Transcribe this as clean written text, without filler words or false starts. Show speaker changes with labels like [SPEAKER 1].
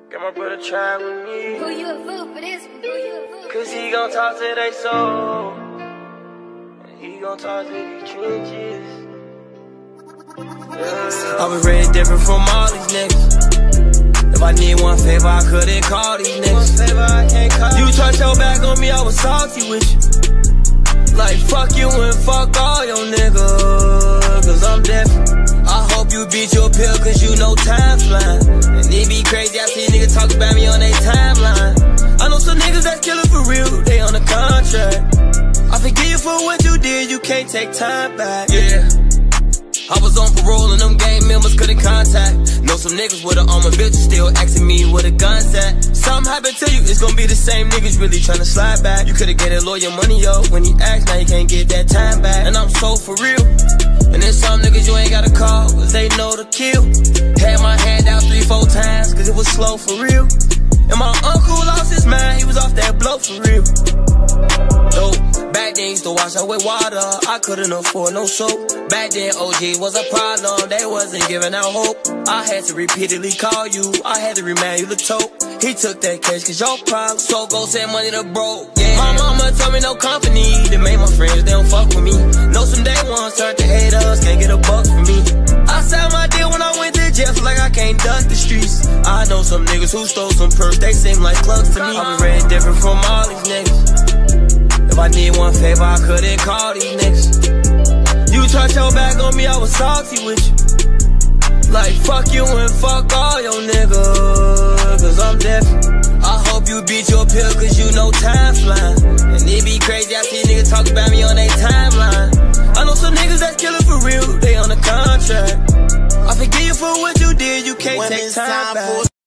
[SPEAKER 1] Got my brother try with me.
[SPEAKER 2] Who you a fool for this one? Who you a fool?
[SPEAKER 1] Cause he gon' talk to they soul. And he gon' talk to these trenches. I was raised different from all these niggas. If I need one favor, I couldn't call these niggas. You turned your back on me, I was salty with you. Like fuck you and fuck all your niggas. Cause I'm different. I hope you beat your pill cause you know time flying. And it be crazy, I see niggas talk about me on their timeline. I know some niggas that's killing for real, they on a contract. I forgive you for what you did, you can't take time back. Yeah, I was on parole and them gang members couldn't contact. Know some niggas with an armor bitch still asking me where the gun's at. Something happened to you, it's gonna be the same niggas really tryna slide back. You could've get a lawyer money, yo, when he asked, now you can't get that time back. And I'm so for real. And then some niggas you ain't gotta call, cause they know to kill. Had my hand out 3-4 times, cause it was slow for real. And my uncle lost his mind, he was off that blow for real. Though, back then used to wash out with water, I couldn't afford no soap. Back then OG was a problem, they wasn't giving out hope. I had to repeatedly call you, I had to remind you to tote. He took that cash cause your problem, so go send money to broke. Yeah. My mama told me no company, that made my friends, they don't fuck with me. Know some day ones turn to haters, can't get a buck from me. I signed my deal when I went to jail, feel like I can't duck the streets. I know some niggas who stole some perks, they seem like clubs to me. I was raised different from all these niggas. If I need one favor, I couldn't call these niggas. You turned your back on me, I was salty with you. Like fuck you and fuck all your niggas. Cause I'm different. I hope you beat your pill cause you know time flying. And it be crazy, I see niggas talk about me on their timeline. I know some niggas that's killing for real, they on a contract. I forgive you for what you did, you can't take time back.